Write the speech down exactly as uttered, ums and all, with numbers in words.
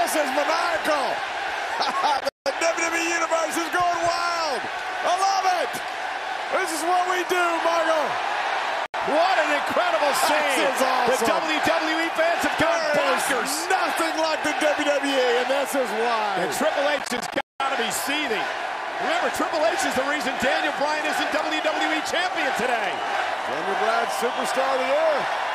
This is maniacal. The W W E Universe is going wild. I love it. This is what we do, Margo. What an incredible scene. This is awesome. The W W E fans have gone bonkers. Nothing like the W W E, and this is why. And Triple H has got to be seething. Remember, Triple H is the reason Daniel Bryan isn't W W E champion today. Daniel Bryan, superstar of the year.